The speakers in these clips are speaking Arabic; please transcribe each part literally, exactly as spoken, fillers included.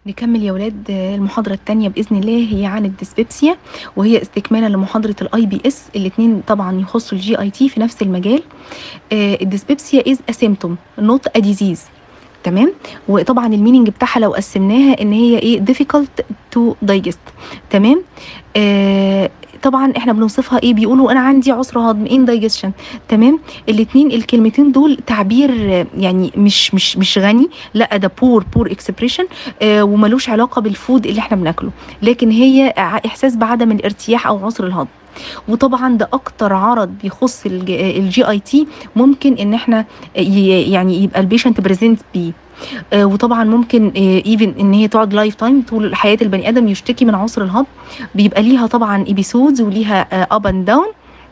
نكمل يا ولاد المحاضرة التانية بإذن الله، هي عن الديسبيبسيا، وهي استكمالا لمحاضرة الاي بي اس. الاتنين طبعا يخصوا الجي اي تي في نفس المجال. الديسبيبسيا از a symptom not a disease. تمام. وطبعا الميننج بتاعها لو قسمناها ان هي ايه difficult to digest. تمام. آه طبعا احنا بنوصفها ايه، بيقولوا انا عندي عسر هضم indigestion. تمام. الاتنين الكلمتين دول تعبير يعني مش مش مش غني، لا ده بور بور اكسبريشن، آه وملوش علاقه بالفود اللي احنا بناكله، لكن هي احساس بعدم الارتياح او عسر الهضم. وطبعا ده اكتر عرض يخص الجي اي تي ممكن ان احنا يعني يبقى البيشنت بريزنت بيه. آه وطبعا ممكن ايفن آه ان هي تقعد لايف تايم طول حياه البني ادم يشتكي من عسر الهضم. بيبقى ليها طبعا ابيسودز وليها اب اند داون.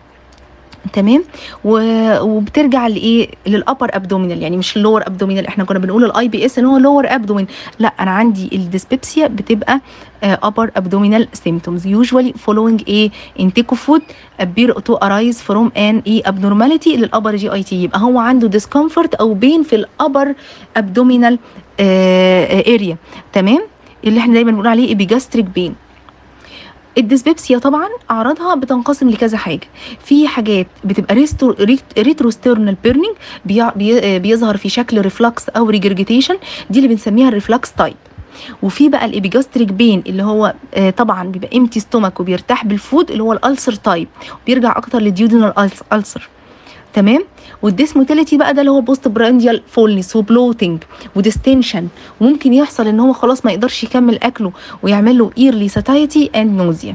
تمام. وبترجع لايه، للابر ابدومينال، يعني مش اللور ابدومينال. احنا كنا بنقول الاي بي اس ان هو لور ابدومين، لا انا عندي الديسبيبسيا بتبقى ابر ابدومينال symptoms usually following a intake of food appear to arise from an a abnormality للابر جي اي تي. يبقى هو عنده discomfort او بين في الابر ابدومينال اريا. تمام. اللي احنا دايما بنقول عليه epigastric pain. الديسبيبسيا طبعا اعراضها بتنقسم لكذا حاجه. في حاجات بتبقى ريستو ريتروسترنال بيرنينج، بي بيظهر في شكل ريفلكس او ريجرجيتيشن، دي اللي بنسميها الريفلكس تايب. وفي بقى الابيجاستريك بين اللي هو آه طبعا بيبقى امتي ستومك وبيرتاح بالفود، اللي هو الالسر تايب، وبيرجع اكتر للديودينال السر. تمام. والديسموتيليتي بقى ده اللي هو بوست برانديال فولنس وبلوتنج وديستنشن، وممكن يحصل ان هو خلاص ما يقدرش يكمل اكله ويعمل له ايرلي ساتايتي اند نوزيا.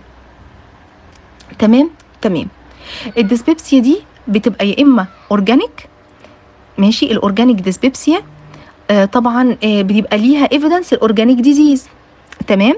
تمام. تمام. الديسبيبسيا دي بتبقى يا اما اورجانيك، ماشي، الاورجانيك ديسبيبسيا آه طبعا آه بيبقى ليها ايفيدنس الاورجانيك ديزيز. تمام.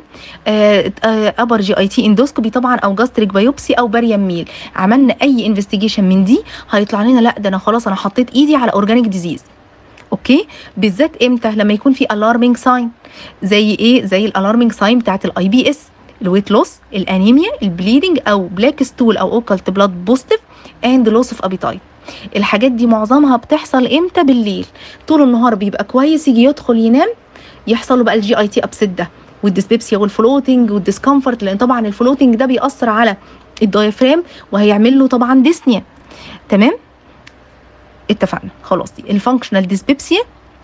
ابر جي اي تي اندوسكوبي طبعا، او جاستريك بايوبسي، او باريام ميل. عملنا اي انفستيجيشن من دي هيطلع لنا لا ده انا خلاص انا حطيت ايدي على اورجانيك ديزيز. اوكي. بالذات امتى؟ لما يكون في الارمينج ساين. زي ايه؟ زي الالارمينج ساين بتاعت الاي بي اس، الويت لوس، الانيميا، البليدنج، او بلاك ستول او اوكلت بلاد بوزيتيف، اند لوس اوف ابيتايت. الحاجات دي معظمها بتحصل امتى؟ بالليل. طول النهار بيبقى كويس، يجي يدخل ينام يحصل له بقى الجي اي تي ابسيت ده، والديسبيبسيا والفلوتنج والديسكمفورت، لان طبعا الفلوتنج ده بيأثر على الدايفرام وهيعمل له طبعا ديسنيا. تمام. اتفقنا خلاص. دي الفانكشنال ديسبيبسيا.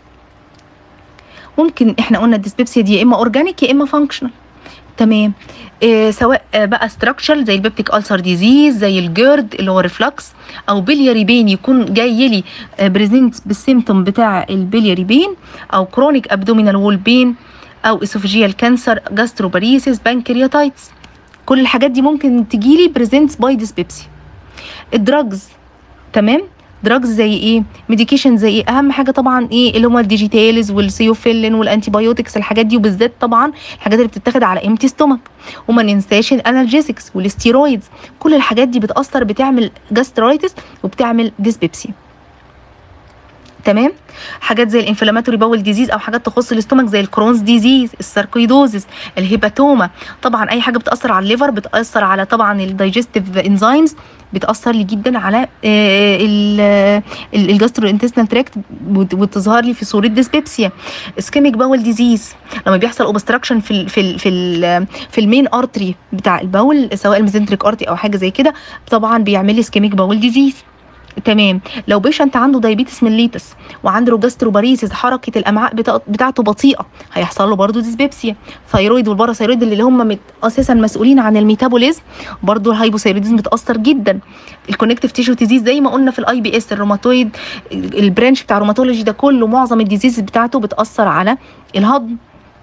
ممكن احنا قلنا الديسبيبسيا دي يا اما اورجانيك يا اما فانكشنال. تمام. إيه سواء بقى ستراكشر زي البيبتيك ألسر ديزيز، زي الجيرد اللي هو ريفلكس، او بلياري بين يكون جاي لي بريزنت بالسيمتوم بتاع البلياري بين، او كرونيك ابدومينال وول بين، او اسوفيجيال كانسر، جاستروباريسيس، بانكرياتايتس. كل الحاجات دي ممكن تجيلي بريزنت باي ديسبيبسي. الدراجز. تمام. دراجز زي ايه؟ ميديكيشن زي ايه؟ اهم حاجه طبعا ايه اللي هم الديجيتالز والسيوفيلين والانتي بايوتكس، الحاجات دي، وبالذات طبعا الحاجات اللي بتتاخد على امتي ستومك. وما ننساش الانالجيسكس والستيرويدز، كل الحاجات دي بتاثر، بتعمل جاسترايتس وبتعمل ديسبيبسي. تمام. حاجات زي الانفلاماتوري باول ديزيز، او حاجات تخص الاستومك زي الكرونز ديزيز، الساركويدوزيس، الهيباتوما. طبعا اي حاجه بتاثر على الليفر، بتاثر على طبعا الدايجستيف انزيمز، بتاثر لي جدا على الجاسترو انتستينال تراكت، وتظهر لي في صوره ديسبيبسيا. اسكيميك باول ديزيز لما بيحصل اوبستراكشن في ال في ال في ال في المين ارتري بتاع الباول، سواء الميزنتريك ارتري او حاجه زي كده، طبعا بيعمل لي اسكيميك باول ديزيز. تمام. لو بيشنت عنده دايبيتس ميليتس وعنده جاستروباريسيس، حركه الامعاء بتاعته بطيئه، هيحصل له برضه ديسبيبسيا. ثايرويد والباراثايرويد اللي هم اساسا مسؤولين عن الميتابوليزم، برضه الهايبوثايرويدزم بتاثر جدا. الكونكتيف تيشو ديزيز زي ما قلنا في الاي بي اس، الروماتويد، البرانش بتاع الروماتولوجي ده كله، معظم الديزيز بتاعته بتاثر على الهضم.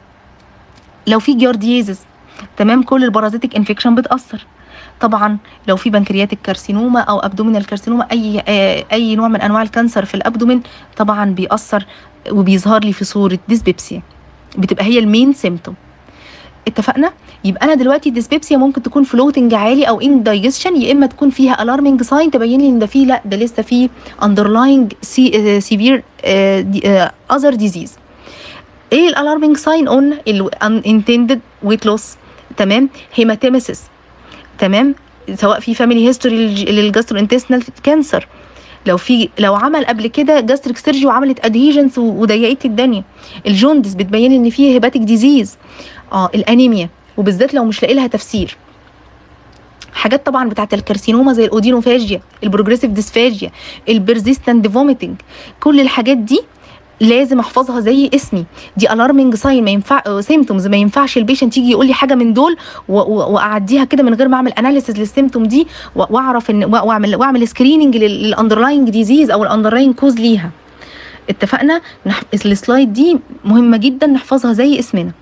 لو في جارديزيس، تمام، كل البارازيتيك انفكشن بتاثر. طبعا لو في بنكرياتيك كارسينوما او ابدومينال كارسينوما، اي اي نوع من انواع الكانسر في الابدومين، طبعا بيأثر وبيظهر لي في صوره ديسبيبسيا، بتبقى هي المين سيمتوم. اتفقنا؟ يبقى انا دلوقتي الديسبيبسيا ممكن تكون فلوتنج عالي او ان دايجستشن، يا اما تكون فيها الارمينج ساين تبين لي ان ده فيه لا ده لسه فيه اندرلاينج سيفير اذر ديزيز. ايه الالارمينج ساين؟ قلنا الانتندد ويت لوس، تمام، هيماتيمسيس، تمام، سواء في فاميلي هيستوري للجاسترو انتستينال كانسر، لو في لو عمل قبل كده جاستريك سيرجي وعملت ادهيجنس وضيقت الدنيا. الجوندس بتبين ان فيه هيباتيك ديزيز. اه الانيميا، وبالذات لو مش لاقي لها تفسير. حاجات طبعا بتاعت الكارسينوما زي الاودينوفاجيا، البروجريسيف ديسفاجيا، البرزيستنت فوميتنج، كل الحاجات دي لازم احفظها زي اسمي. دي الارمنج ساين، ما ينفع سيمتومز، ما ينفعش البيشنت يجي يقول لي حاجه من دول واعديها كده من غير ما اعمل اناليسيز للسيمتوم دي واعرف ان واعمل واعمل سكريننج للاندرلاينج ديزيز او الاندرلاينج كوز ليها. اتفقنا؟ السلايد دي مهمه جدا نحفظها زي اسمنا.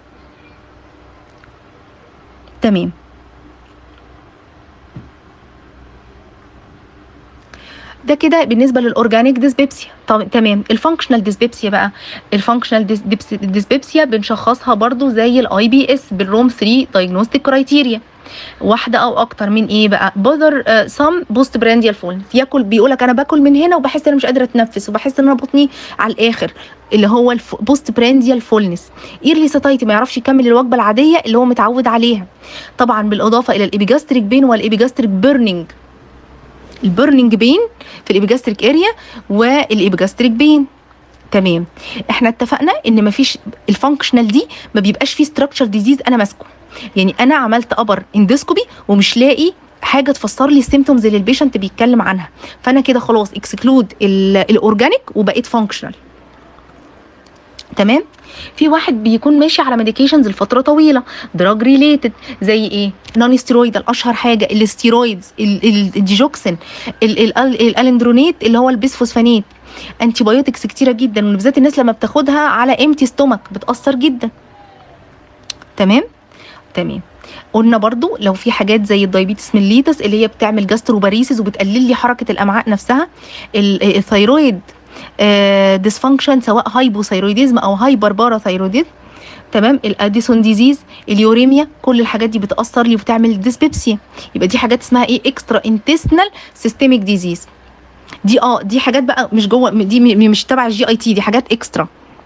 تمام. ده كده بالنسبه للاورجانيك ديسبيبسيا. طب تمام. الفانكشنال ديسبيبسيا بقى، الفانكشنال ديسبيبسيا بنشخصها برضو زي الاي بي اس بالروم ثلاثة دايجنوستيك كرايتيريا، واحده او اكتر من ايه بقى؟ بوذر سام بوست برانديال فولنس، ياكل بيقولك انا باكل من هنا وبحس ان انا مش قادره اتنفس وبحس ان انا بطني على الاخر، اللي هو البوست برانديال فولنس. ايرلي ساتايتي، ما يعرفش يكمل الوجبه العاديه اللي هو متعود عليها، طبعا بالاضافه الى الابيجاستريك بين والابيجاستريك بيرنينج. البرنينج بين في الابيجاستريك اريا والابيجاستريك بين. تمام. احنا اتفقنا ان مفيش الفانكشنال دي ما بيبقاش فيه ستراكشر ديزيز انا ماسكه، يعني انا عملت ابر اندوسكوبي ومش لاقي حاجه تفسر لي السيمتومز اللي البيشنت بيتكلم عنها، فانا كده خلاص اكسكلود الاورجانيك وبقيت فانكشنال. تمام. في واحد بيكون ماشي على ميديكيشنز لفتره طويله دراج ريليتد زي ايه؟ نون ستيرويدال اشهر حاجه، الاستيرويدز، الديجوكسين، الالندرونيت اللي هو البيسفوسفانات، انتي بايوتكس كتيره جدا، وبالذات الناس لما بتاخدها على امتي ستومك بتاثر جدا. تمام. تمام. قلنا برضو لو في حاجات زي الدايبيتس ميليتس اللي هي بتعمل جاستروباريسيس وبتقلل لي حركه الامعاء نفسها، الثايرويد ديسفانكشن سواء هايبوثايرويديزم او هايبر باراثايرويديزم. تمام. الاديسون ديزيز، اليوريميا، كل الحاجات دي بتاثر لي وبتعمل ديسبيبسيا، يبقى دي حاجات اسمها ايه؟ اكسترا انتستينال سيستميك ديزيز. دي اه دي حاجات بقى مش جوه، دي مش تبع الجي اي تي، دي حاجات اكسترا.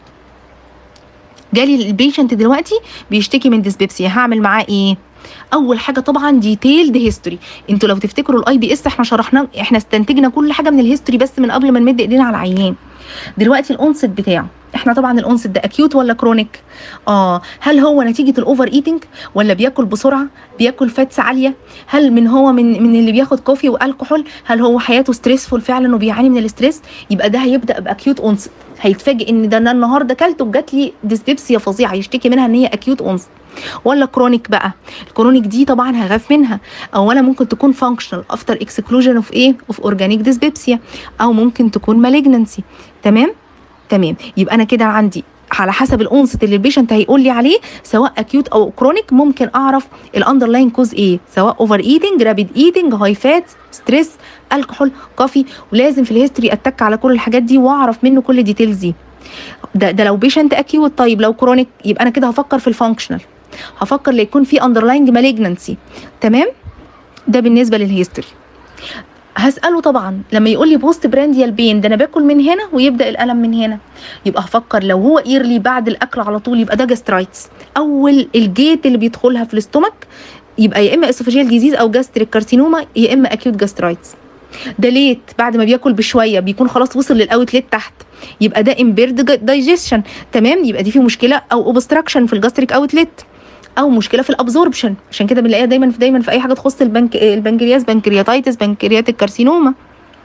جالي البيشنت دلوقتي بيشتكي من ديسبيبسيا، هعمل معاه ايه؟ اول حاجه طبعا ديتيلد هيستوري. انتوا لو تفتكروا الاي بي اس احنا شرحنا، احنا استنتجنا كل حاجه من الهيستوري بس من قبل ما نمد ايدينا على العيان. دلوقتي الانست بتاعه، احنا طبعا الانست ده اكيوت ولا كرونيك؟ اه هل هو نتيجه الاوفر ايتنج ولا بياكل بسرعه، بياكل فاتس عاليه، هل من هو من من اللي بياخد كوفي والكحول، هل هو حياته ستريسفول فعلا وبيعاني من الاستريس؟ يبقى ده هيبدا باكيوت انست، هيتفاجئ ان ده انا النهارده كلته وجات لي ديسبيبسيا فظيعه، يشتكي منها ان هي اكيوت انست. ولا كرونيك بقى؟ الكرونيك دي طبعا هخاف منها، اولا ممكن تكون فانكشنال افتر اكسكلوجن اوف ايه؟ اوف اورجانيك ديسبيبسيا، او ممكن تكون مالجنسي. تمام. تمام. يبقى انا كده عندي على حسب الانست اللي البيشنت هيقول لي عليه سواء اكيوت او كرونيك، ممكن اعرف الاندرلاين كوز ايه، سواء اوفر ايتنج، رابيد ايتنج، هاي فات، ستريس، الكحول، كوفي، ولازم في الهيستوري اتك على كل الحاجات دي واعرف منه كل الديتيلز دي. ده ده لو بيشنت اكيوت. طيب لو كرونيك يبقى انا كده هفكر في الفانكشنال، هفكر ليكون في اندرلاينج مالجنسي. تمام. ده بالنسبه للهيستوري. هساله طبعا لما يقول لي بوست برانديال بين، ده انا باكل من هنا ويبدا الالم من هنا، يبقى هفكر لو هو ايرلي بعد الاكل على طول يبقى ده جاسترايتس، اول الجيت اللي بيدخلها في الاستومك يبقى يا اما اسوفاجيال ديزيز او جاستريك كارسينوما يا اما اكيوت جاسترايتس. ده ليت بعد ما بياكل بشويه بيكون خلاص وصل للاوتليت تحت، يبقى ده امبيرد دايجيشن. تمام. يبقى دي فيه مشكله او اوبستراكشن في الجاستريك اوتليت او مشكله في الابزوربشن، عشان كده بنلاقيها دايما في دايما في اي حاجه تخص البنك البنكرياس، بنكرياتايتس، بنكرياتيك كارسينوما.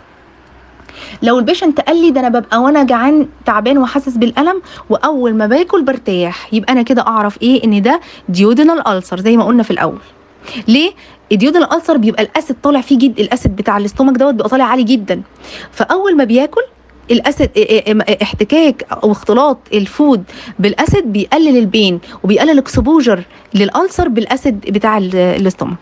لو البيشنت قال لي ده انا ببقى وانا جعان تعبان وحاسس بالالم واول ما باكل برتاح، يبقى انا كده اعرف ايه؟ ان ده ديودينال ألسر زي ما قلنا في الاول. ليه؟ الديودينال ألسر بيبقى الاسيد طالع فيه جدا، الاسيد بتاع الاستومك دوت بيبقى طالع عالي جدا، فاول ما بياكل الاسيد احتكاك او اختلاط الفود بالاسيد بيقلل البين وبيقلل اكسبوجر للألسر بالاسيد بتاع الاستومك.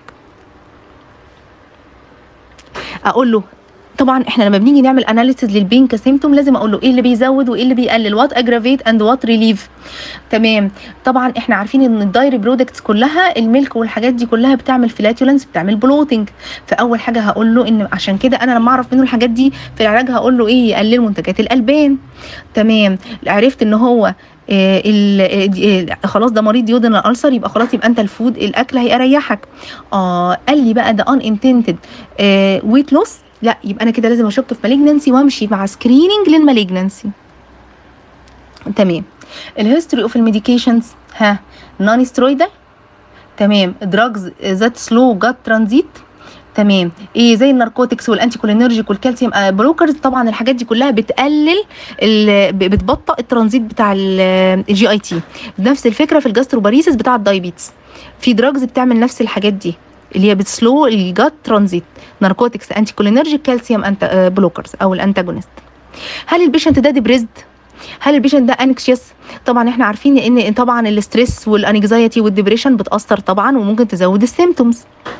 اقول له طبعا احنا لما بنيجي نعمل اناليسيز للبين كسيمتوم لازم اقول له ايه اللي بيزود وايه اللي بيقلل، وات اجرافيت اند وات ريليف. تمام. طبعا احنا عارفين ان الدايري برودكتس كلها الميلك والحاجات دي كلها بتعمل فلاتولنس، بتعمل بلوتنج، فاول حاجه هقول له ان عشان كده انا لما اعرف منه الحاجات دي في العلاج هقول له ايه؟ يقلل منتجات الالبان. تمام. عرفت ان هو آه ال آه خلاص ده مريض ديودينال ألسر، يبقى خلاص يبقى انت الفود الاكل هيريحك. اه قال لي بقى ده ان انتنتد ويت لوس، لا، يبقى انا كده لازم اشك في مالجنسي وامشي مع سكريننج للمالجنسي. تمام. الهيستوري اوف الميديكيشنز، ها، نون سترويدال، تمام. دراجز ذات سلو جات ترانزيت، تمام. ايه زي الناركوتكس والانتي كولينرجيك والكالسيوم بلوكرز، طبعا الحاجات دي كلها بتقلل بتبطئ الترانزيت بتاع الجي اي تي. نفس الفكره في الجاستروباريسيس بتاع الدايبيتس، في دراجز بتعمل نفس الحاجات دي اللي هي بتسلو الجات ترانزيت، ناركوتكس، انتي كولينرجيك، كالسيوم انت بلوكرز او الانتاجونست. هل البيشنت ده ديبريزد؟ هل البيشنت ده انكشيس؟ طبعا احنا عارفين ان طبعا الاستريس والانكزايتي والديبريشن بتاثر طبعا وممكن تزود السيمتومز.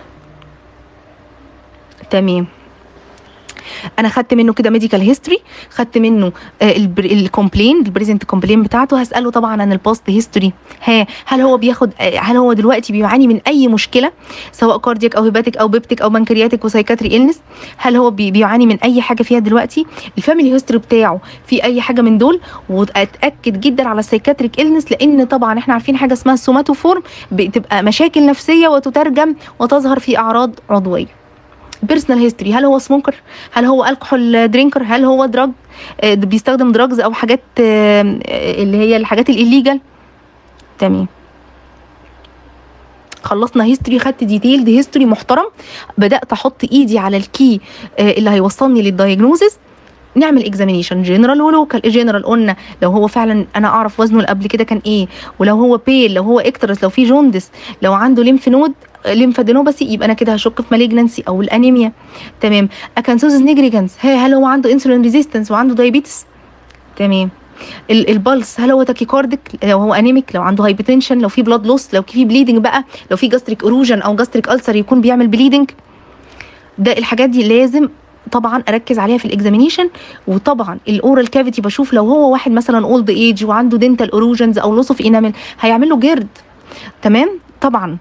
تمام. انا خدت منه كده ميديكال هيستوري، خدت منه الكومبلين البريزنت كومبلين بتاعته، هساله طبعا عن الباست هيستوري. ها، هل هو بياخد هل هو دلوقتي بيعاني من اي مشكله سواء كاردياك او هيباتيك او بيبتيك او بنكرياتيك وسايكاتري إلنس؟ هل هو بيعاني من اي حاجه فيها دلوقتي؟ الفاميلي هيستوري بتاعه في اي حاجه من دول؟ واتاكد جدا على السايكاتريك إلنس، لان طبعا احنا عارفين حاجه اسمها السوماتوفورم بتبقى مشاكل نفسيه وتترجم وتظهر في اعراض عضويه. بيرسونال هيستوري، هل هو سموكر؟ هل هو الكحول درينكر؟ هل هو دراج بيستخدم دراجز او حاجات اللي هي الحاجات الاليجال؟ تمام. خلصنا هيستوري، خدت ديتيلد هيستوري محترم، بدات احط ايدي على الكي اللي هيوصلني للدايجنوزس. نعمل اكزامينيشن جنرال ولوكال. جنرال قلنا لو هو فعلا انا اعرف وزنه اللي قبل كده كان ايه، ولو هو بيل، لو هو اكترس، لو في جوندس، لو عنده ليمف نود ليمفادينوباثي، يبقى انا كده هشك في مالجنسي او الانيميا. تمام. اكانثوزس نيجريجانس، هل هو عنده انسولين ريزيستنس وعنده دايابيتس؟ تمام. البلس، هل هو تاكيكارديك؟ لو هو انيميك، لو عنده هايبرتنشن، لو في بلاد لوس، لو في بليدنج بقى، لو في جاستريك اروجن او جاستريك ألسر يكون بيعمل بليدنج. ده الحاجات دي لازم طبعا اركز عليها في الاكزامينيشن. وطبعا الاورال كافيتي بشوف لو هو واحد مثلا اولد ايج وعنده دنتال اروجنز او لوس اوف انامل هيعمل له جرد. تمام. طبعا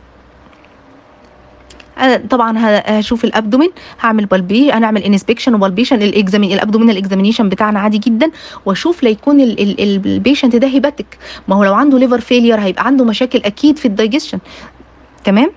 طبعا هشوف الابدومين، هعمل بالبي هنعمل انسبكشن وبالبيشن. الاكزامين الابدومينال اكزامينيشن بتاعنا عادي جدا، واشوف ليكون البيشنت ده هيباتيك، ما هو لو عنده ليفر فيلير هيبقى عنده مشاكل اكيد في الدايجيشن. تمام.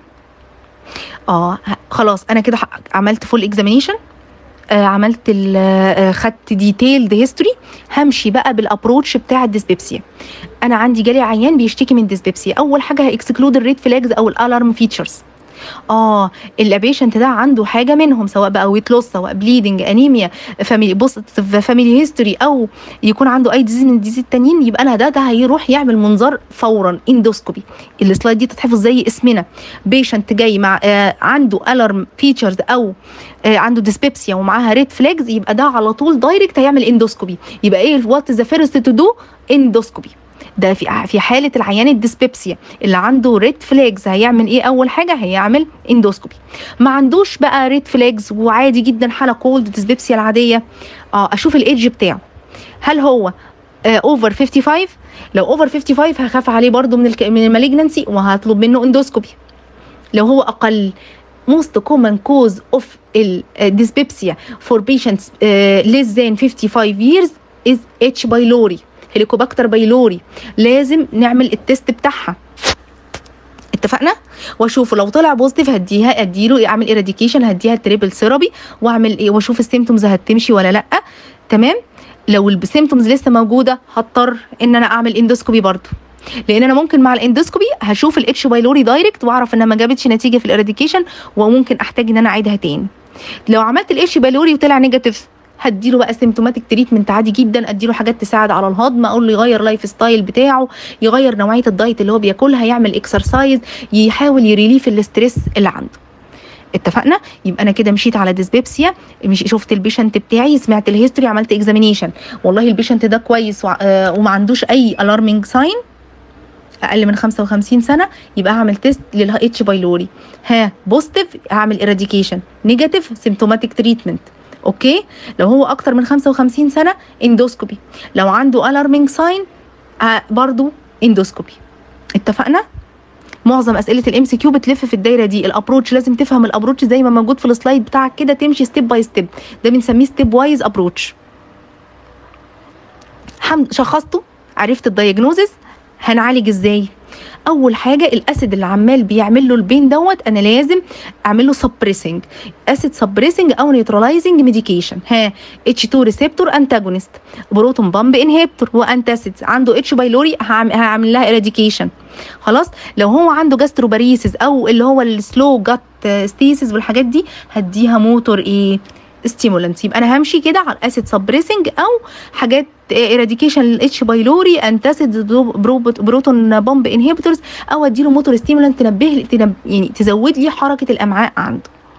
اه خلاص انا كده عملت فول اكزامينيشن، آه عملت آه خدت ديتيلد هيستوري. همشي بقى بالابروتش بتاع الديسبيبسيا. انا عندي جالي عيان بيشتكي من ديسبيبسيا، اول حاجه هاكسكلود الريد فلاجز او الالارم فيتشرز. اه البيشنت ده عنده حاجه منهم، سواء بقى ويت لوس، سواء بليدنج، انيميا، فاميلي بوزيتيف فاميلي هيستوري، او يكون عنده اي ديزيز من الديزيز التانيين، يبقى انا ده ده هيروح يعمل منظار فورا اندوسكوبي. السلايد دي تتحفظ زي اسمنا. بيشنت جاي مع آه عنده الارم فيتشرز او آه عنده ديسبيبسيا ومعاها ريد فلاجز، يبقى ده على طول دايركت هيعمل اندوسكوبي. يبقى ايه وات ذا فيرست تو دو؟ اندوسكوبي. ده في في حاله العيان الديسبيبسيا اللي عنده ريد فلاجز هيعمل ايه؟ اول حاجه هيعمل اندوسكوبي. ما عندوش بقى ريد فلاجز وعادي جدا حاله كولد ديسبيبسيا العاديه، اه اشوف الايدج بتاعه. هل هو اوفر خمسة وخمسين؟ لو اوفر خمسة وخمسين هخاف عليه برده من من المالجنسي وهطلب منه اندوسكوبي. لو هو اقل، most common cause of dyspepsia for patients uh, less than fifty-five years is H. pylori، هيليكوباكتر بايلوري. لازم نعمل التست بتاعها. اتفقنا؟ واشوفه لو طلع بوزيتيف هديها اديله اعمل ايراديكيشن، هديها تريبل ثيرابي واعمل ايه واشوف السيمتومز هتمشي ولا لا. تمام. لو السيمتومز لسه موجوده هضطر ان انا اعمل اندوسكوبي برضو، لان انا ممكن مع الاندوسكوبي هشوف الاتش بايلوري دايركت واعرف انها ما جابتش نتيجه في الايراديكيشن وممكن احتاج ان انا اعيدها تاني. لو عملت الاتش بايلوري وطلع نيجاتيف هديله بقى سيمتوماتيك تريتمنت عادي جدا، اديله حاجات تساعد على الهضم، اقول له يغير لايف ستايل بتاعه، يغير نوعيه الدايت اللي هو بياكلها، يعمل اكسرسايز، يحاول يريليف الاستريس اللي عنده. اتفقنا؟ يبقى انا كده مشيت على ديسبيبسيا، مش شفت البيشنت بتاعي، سمعت الهيستوري، عملت اكزامينيشن، والله البيشنت ده كويس وما عندوش اي الارمينج ساين، اقل من خمسة وخمسين سنه، يبقى هعمل تيست للاتش بايلوري. ها بوزيتيف هعمل ايراديكيشن، نيجاتيف سيمتوماتيك تريتمنت. اوكي. لو هو اكتر من خمسة وخمسين سنه اندوسكوبي، لو عنده الارمينج ساين آه برضو اندوسكوبي. اتفقنا؟ معظم اسئله الام سي كيو بتلف في الدايره دي. الابروتش لازم تفهم الابروتش زي ما موجود في السلايد بتاعك كده، تمشي ستيب باي ستيب، ده بنسميه ستيب وايز ابروتش. شخصته، عرفت الدايجنوزس، هنعالج ازاي؟ اول حاجه الاسيد اللي عمال بيعمل له البين دوت انا لازم اعمل له سبريسنج، اسيد سبريسنج او نيوتراليزنج ميديكيشن. ها اتش اتنين ريسبتور انتاجونست، بروتون بامب انهبيتور وانتاسيدز، عنده اتش بايلوري هعمل لها اراديكيشن. خلاص. لو هو عنده جاستروباريسيس او اللي هو السلو جات ستيسيس والحاجات دي هديها موتور ايه ستيمولانت. يبقى انا همشي كده على الاسيد سبريسنج او حاجات اراديكيشن للاتش بايلوري، انتاسيد، بروتون بامب انهبيتورز، او اديله موتور ستيمولانت تنبه يعني تزود لي حركه الامعاء عنده.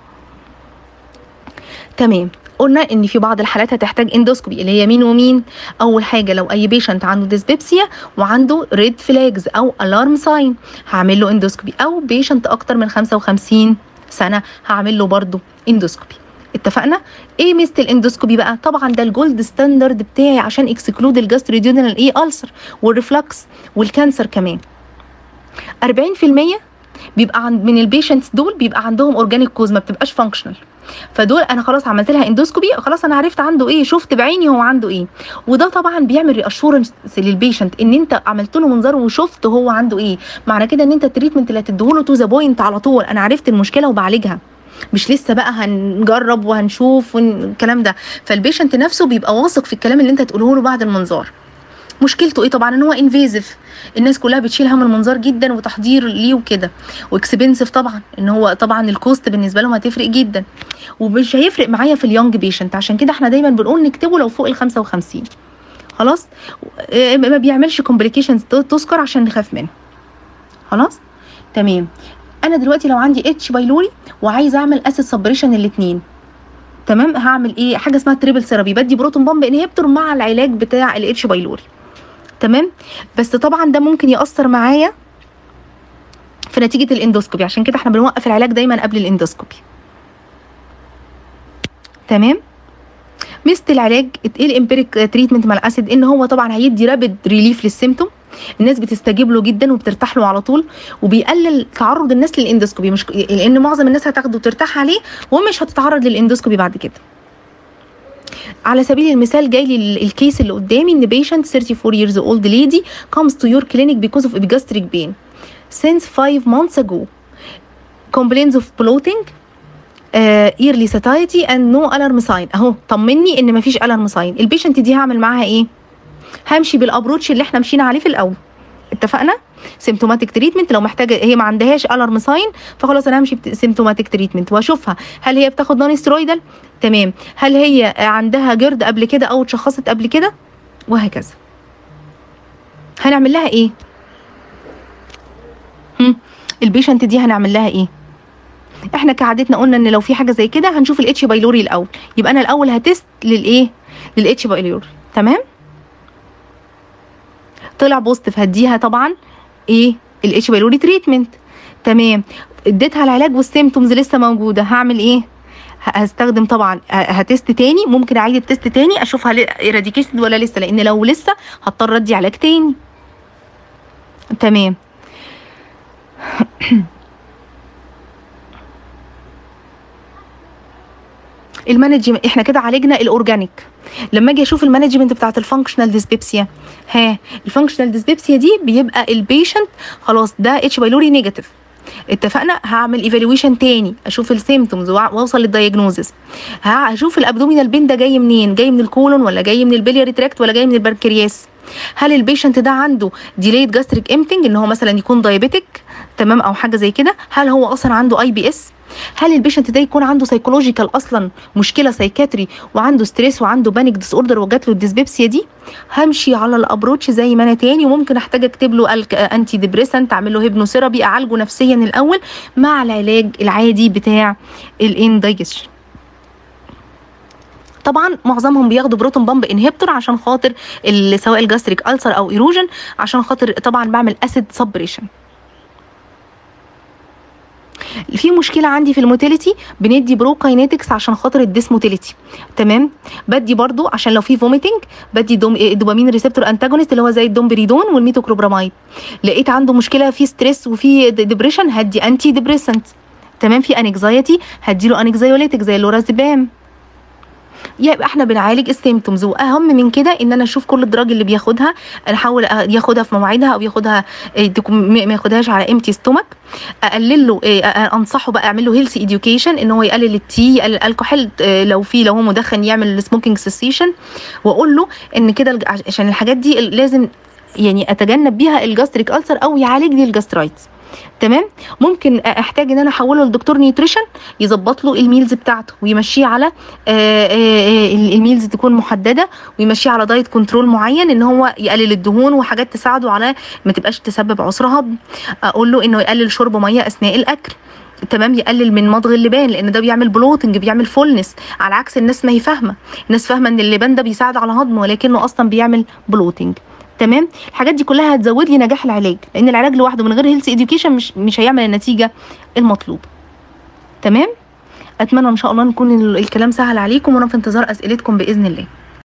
تمام. قلنا ان في بعض الحالات هتحتاج اندوسكوبي اللي هي مين ومين. اول حاجه لو اي بيشنت عنده ديسبيبسيا وعنده ريد فلاجز او الارم ساين هعمل له اندوسكوبي، او بيشنت اكتر من خمسة وخمسين سنه هعمل له برده اندوسكوبي. اتفقنا؟ ايه ميزه الاندوسكوبي بقى؟ طبعا ده الجولد ستاندرد بتاعي عشان اكسكلود الجاستروديودينال ايه ألسر والريفلكس والكانسر كمان. أربعين في المية بيبقى عند من البيشنتس دول بيبقى عندهم اورجانيك كوز ما بتبقاش فانكشنال، فدول انا خلاص عملت لها اندوسكوبي، خلاص انا عرفت عنده ايه، شفت بعيني هو عنده ايه. وده طبعا بيعمل رياشورنس للبيشنت ان انت عملت له منظار وشفت هو عنده ايه، معنى كده ان انت التريتمنت اللي هتديهوله تو ذا بوينت على طول، انا عرفت المشكله وبعالجها، مش لسه بقى هنجرب وهنشوف والكلام ده. فالبيشنت نفسه بيبقى واثق في الكلام اللي انت تقوله له بعد المنظار. مشكلته ايه؟ طبعا ان هو انفيزيف، الناس كلها بتشيل هم المنظار جدا وتحضير ليه وكده، واكسبنسيف طبعا، ان هو طبعا الكوست بالنسبه لهم هتفرق جدا، ومش هيفرق معايا في اليونج بيشنت. عشان كده احنا دايما بنقول نكتبه لو فوق ال خمسة وخمسين. خلاص. ما بيعملش كومبليكيشنز تذكر عشان نخاف منه. خلاص. تمام. انا دلوقتي لو عندي اتش بايلوري وعايز اعمل اسيد سبريشن الاثنين، تمام، هعمل ايه؟ حاجه اسمها تريبل ثيرابي، بدي بروتون بامب انهبيتور مع العلاج بتاع الاتش بايلوري. تمام. بس طبعا ده ممكن ياثر معايا في نتيجه الاندوسكوبي، عشان كده احنا بنوقف العلاج دايما قبل الاندوسكوبي. تمام. ميزه العلاج ايه الامبيريك تريتمنت مع الاسيد؟ ان هو طبعا هيدي رابيد ريليف للسيمتوم، الناس بتستجيب له جدا وبترتاح له على طول، وبيقلل تعرض الناس للاندوسكوبي، مش لان معظم الناس هتاخده وترتاح عليه ومش هتتعرض للاندوسكوبي بعد كده. على سبيل المثال جاي لي الكيس اللي قدامي ان بيشنت ثيرتي فور years old lady comes to your clinic because of epigastric pain since five months ago, complains of bloating, uh, early satiety and no alarm sign. اهو طمني ان مفيش alarm sign. البيشنت دي هعمل معاها ايه؟ همشي بالابروتش اللي احنا مشينا عليه في الاول. اتفقنا؟ سيمتوماتيك تريتمنت، لو محتاجه هي ما عندهاش الارم ساين فخلاص انا همشي سيمتوماتيك تريتمنت واشوفها هل هي بتاخد نون سترويدال، تمام، هل هي عندها جرد قبل كده او اتشخصت قبل كده، وهكذا. هنعمل لها ايه؟ هم البيشنت دي هنعمل لها ايه؟ احنا كعادتنا قلنا ان لو في حاجه زي كده هنشوف الاتش بايلوري الاول، يبقى انا الاول هتست للايه؟ للاتش بايلوري. تمام. طلع بوزيتيف هديها طبعا ايه؟ الاتش بايلوري تريتمنت. تمام. اديتها العلاج والسيمتومز لسه موجوده، هعمل ايه؟ هستخدم طبعا هتست تاني، ممكن اعيد التست تاني اشوفها ايراديكيشن ولا لسه، لان لو لسه هضطر ادي علاج تاني. تمام. المانجمنت احنا كده عالجنا الاورجانيك. لما اجي اشوف المانجمنت بتاعت الفانكشنال ديسبيبسيا، ها الفانكشنال ديسبيبسيا دي بيبقى البيشنت خلاص ده اتش بايلوري نيجاتيف. اتفقنا؟ هعمل ايفالويشن تاني اشوف السيمتومز واوصل للدايجنوزس. هشوف الابدومينال بين ده جاي منين؟ جاي من الكولون ولا جاي من البلياري تراكت ولا جاي من البنكرياس؟ هل البيشنت ده عنده ديليد جاستريك امتنج ان هو مثلا يكون دايابيتك، تمام، او حاجه زي كده؟ هل هو اصلا عنده اي بي اس؟ هل البيشنت ده يكون عنده سايكولوجيكال اصلا مشكله سايكاتري وعنده ستريس وعنده بانيك ديس اوردر وجات له الديسبيبسيا دي؟ همشي على الابروتش زي ما انا تاني، وممكن احتاج اكتب له انتي ديبريسنت، اعمل له هيبنوثيرابي، اعالجه نفسيا الاول مع العلاج العادي بتاع الاندايجيشن. طبعا معظمهم بياخدوا بروتون بامب انهبيتور عشان خاطر سواء الجاستريك ألسر او ايروجن، عشان خاطر طبعا بعمل اسيد سبريشن. في مشكله عندي في الموتيليتي، بندي بروكاينيتكس عشان خاطر الديسموتيليتي. تمام. بدي برضو عشان لو في فوميتنج بدي دوم دوبامين ريسبتور انتاجونست اللي هو زي الدومبريدون والميتوكروبراميد. لقيت عنده مشكله في ستريس وفي ديبريشن هدي انتي ديبريسنت. تمام. في انكزايتي هدي له انكزايوليتك زي اللورازيبام. يبقى احنا بنعالج السيمتومز، واهم من كده ان انا اشوف كل الدراج اللي بياخدها احاول ياخدها في مواعيدها او ياخدها ما ياخدهاش على امتي ستومك. اقلل له انصحه بقى اعمل له هيلث اديوكيشن ان هو يقلل التي يقلل الكحول، لو في لو هو مدخن يعمل سموكينج سيسيشن، واقول له ان كده عشان الحاجات دي لازم يعني اتجنب بيها الجاستريك ألسر او يعالج لي الجاسترايتس. تمام. ممكن احتاج ان انا احوله لدكتور نيوتريشن يظبط له الميلز بتاعته ويمشيه على الميلز تكون محدده، ويمشيه على دايت كنترول معين ان هو يقلل الدهون وحاجات تساعده على ما تبقاش تسبب عسر هضم. اقول له انه يقلل شرب ميه اثناء الاكل. تمام. يقلل من مضغ اللبان لان ده بيعمل بلوتنج بيعمل فولنس، على عكس الناس ما هي فاهمه، الناس فاهمه ان اللبان ده بيساعد على هضم ولكنه اصلا بيعمل بلوتنج. تمام. الحاجات دي كلها هتزود لي نجاح العلاج، لان العلاج لوحده من غير هيلث اديوكيشن مش مش هيعمل النتيجه المطلوبه. تمام. اتمنى ان شاء الله نكون الكلام سهل عليكم، وانا في انتظار اسئلتكم باذن الله.